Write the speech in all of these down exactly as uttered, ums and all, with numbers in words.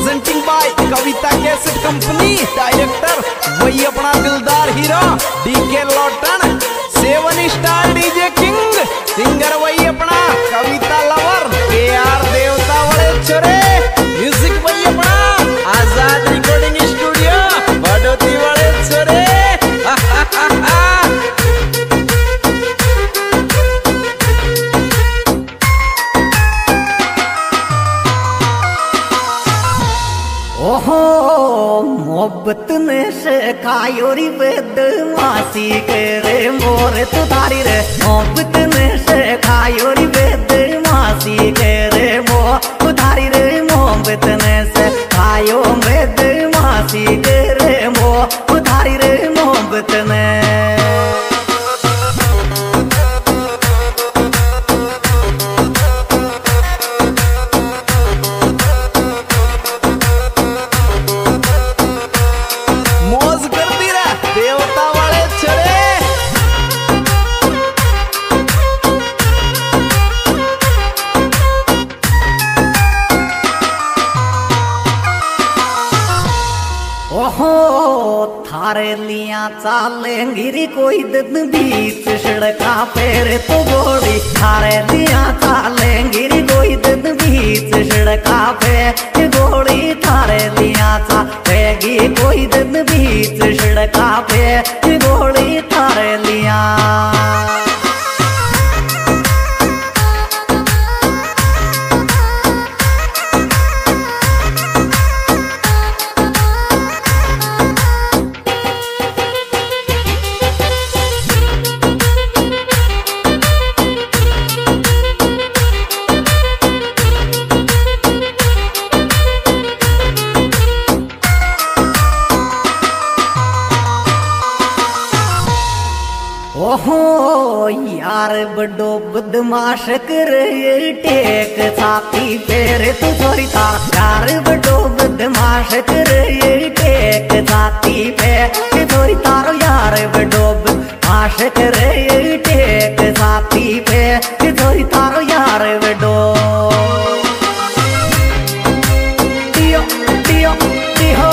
Presenting by Kavita cassette company. Director वही अपना दिलदार hero DK Lotan. Seven star DJ king. Singer वही अपना कविता लवर के आर देवता वाले छोरे। म्यूजिक वही अपना आजाद रिकॉर्डिंग स्टूडियो बड़ोती वाले छोरे। ओहो मोहब्बत ने सिखायो री बदमाशी करे मोर तुधारी रे। मोहब्बत ने सिखायो री बदमाशी करे मो तुधारी रे। मोहब्बत ने सिखायो बदमाशी करे मो तुधारी रे। मोहब्बत ने ओहो थारे लिया चालेंगी री कोई दिन बीच सड़का पैर तो गोड़ी। थारे लिया चालेंगी री कोई दिन बीच सड़का पे गोड़ी। थारे लिया चालेंगी कोई दिन बीच सड़का पे गोड़ी। थारे लिया ओहो यार बड़ो बदमाश करे टेक छाती पेरे तू थोड़ी था। यार बड़ो बदमाश करे टेक छाती पे थोड़ी तारो। यार बड़ो बदमाश करे टेक छाती पे थोड़ी तारो। यार बड़ो दियो दियो दियो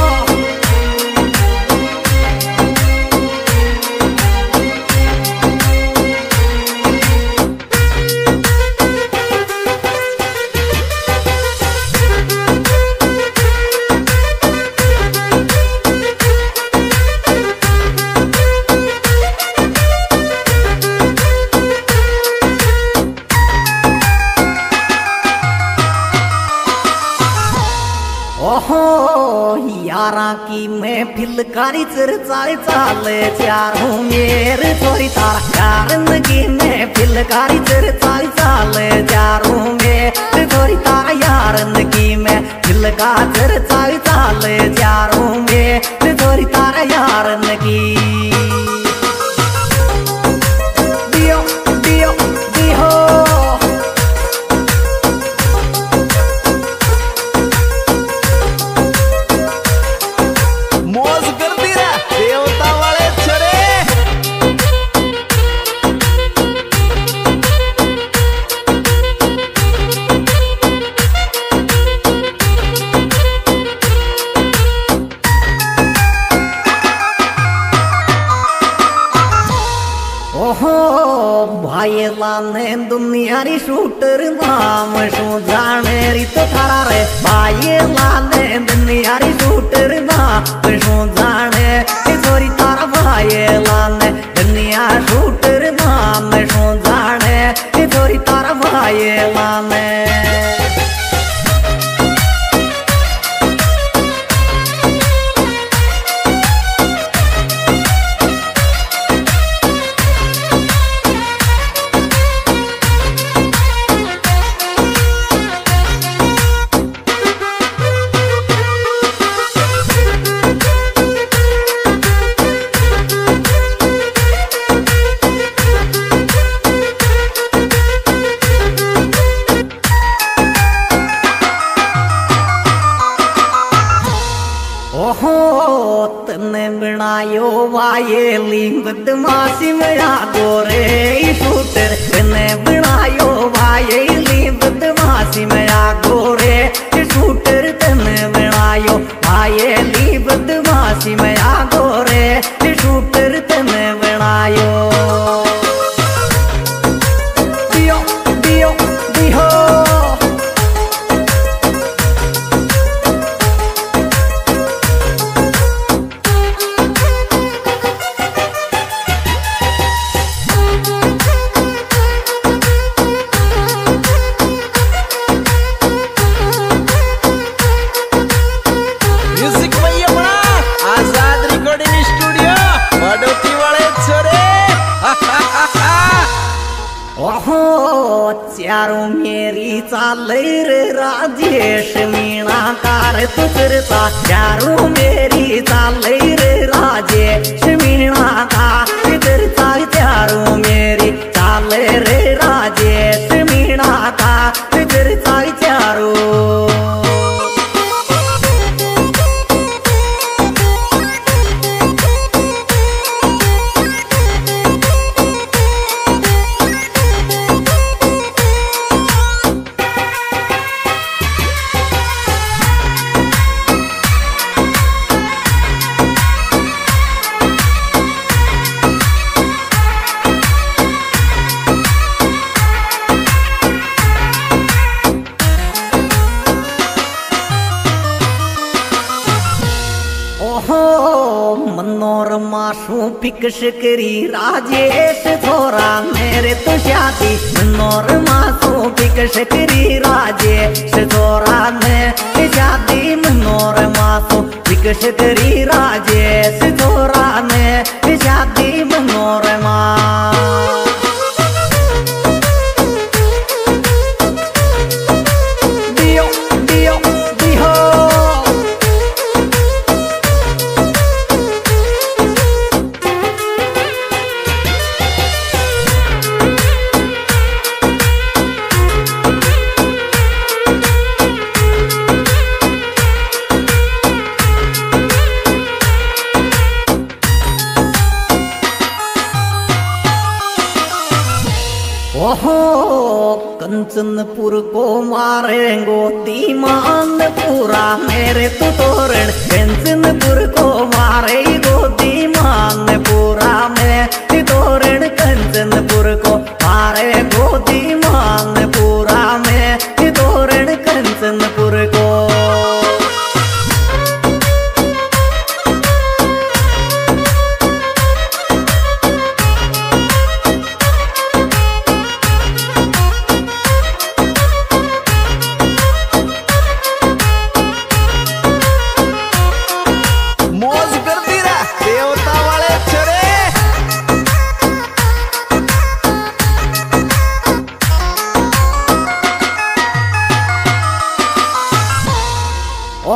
ओहो यारा की मैं फिलकारी चरचाई चाले चारों मेर थोड़ी तारा। यार की मैं फिलकारी चरचाई चाले चारों मेर थोड़ी तारा। यार की मैं फिलका चरचाई चाले चारों मेर थोड़ी तारा। यार की दियो दियो दियो भाई लाने दुनिया री शूटर नाम शू जाने री तो थारा रे। भाई लाने दुनिया री शूटर नाम शू जाने थोड़ी तारा। भाई लाने दुनिया शूटर नाम शू जाने थोड़ी तारा। भाई लाने तने बनायो वायेली बदमाशी में आगो रे शूटर। तने बनायो वायेली बदमाशी में आगो रे शूटर। तने चाले रे राजेश मीणा कार तुसरता चारों मेरी चाले रे राजेश मीणा का तुसरता चारों मेरी चाले रे राजेश मीणा का तुसरता चारों। मनोरमा शू फिक्स करी राजेश थोड़ा मेरे तो शादी मनोरमा शू फिक्स करी राजेश थोड़ा मेरे शादी मनोरमा शू फिक्स करी राजेश थोड़ा मेरे शादी मनोरमा। ओहो कंचनपुर को मारेंगो दीमान पूरा मेरे तो तोरण कंचनपुर को मारेगो